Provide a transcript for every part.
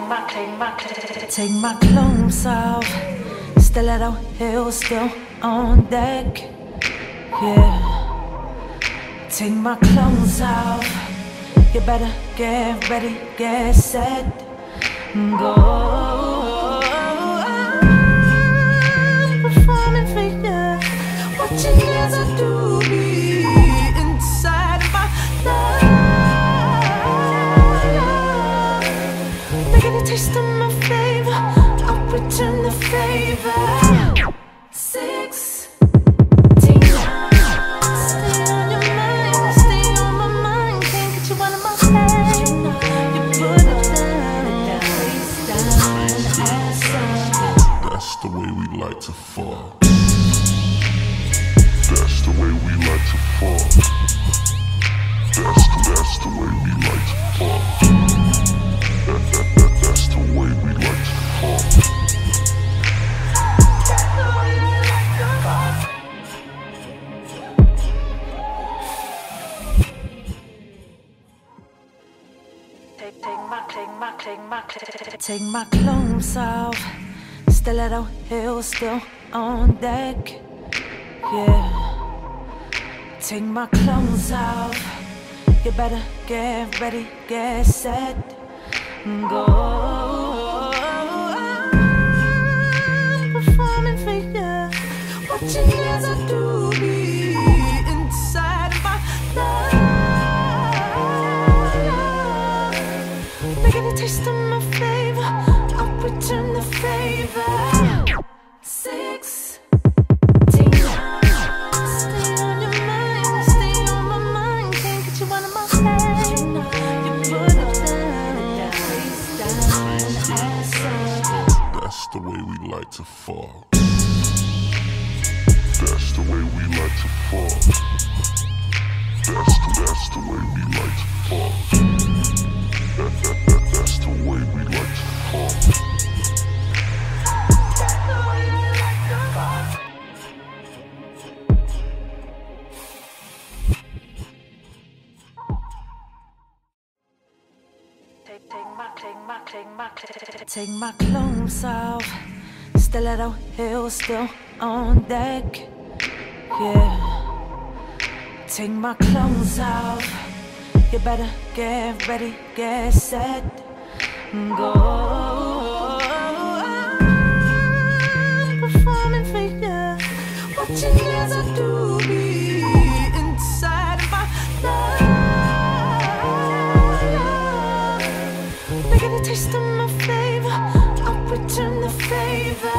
Take my clothes off, stiletto heels still on deck. Yeah. Take my clothes off, you better get ready, get set, go. I'm performing for you, watching as I do me inside my love. Making a taste of my flavor, I'll return the favor. 6 That's the way we like to fall. That's the way we like to fall. That's the way we like to fall. That's the way we like to fall. Take my clothes off, stiletto heels still on deck. Yeah. Take my clothes off, you better get ready, get set, go. I'm performing for you, watching as I do me inside my love. Making a taste of my flavor, I'll return the favor. 6 Stay on your mind, stay on my mind. Can't get you out of my head. You put it down, face down, ass up. That's the way we like to fall. That's the way we like to fall. That's the way we like to fall. That's the way we like to fall. Take my clothes off, stiletto heels still on deck. Yeah. Take my clothes off, you better get ready, get set, go. I'm performing for you, watching as I do me inside my love. Making a taste of my flavor, I'll return the favor.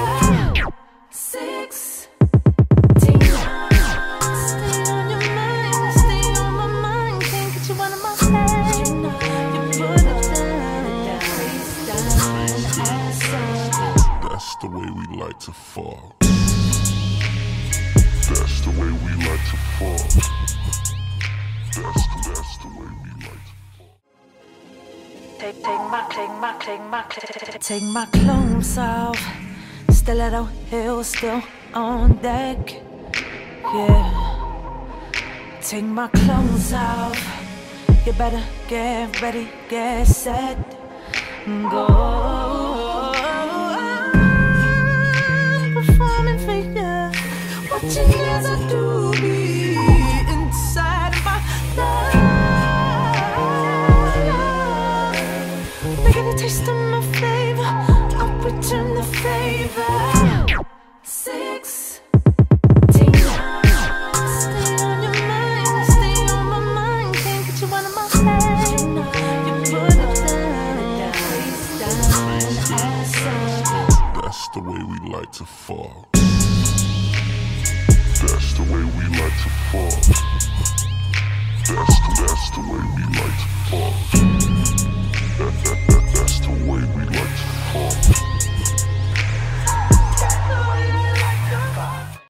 6 That's the way we like to fall. That's the way we like to fall. That's the way we like to fall. Take my clothes off, stiletto heels still on deck. Yeah. Take my clothes off, you better get ready, get set, go. Performing for you, watching as I do me inside my love. Making a taste of my flavor, I'll return the favor. 6 Stay on your mind, stay on my mind. Can't get you out of my head. You put it down, face down, ass up. That's the way we like to fall. That's the way we like to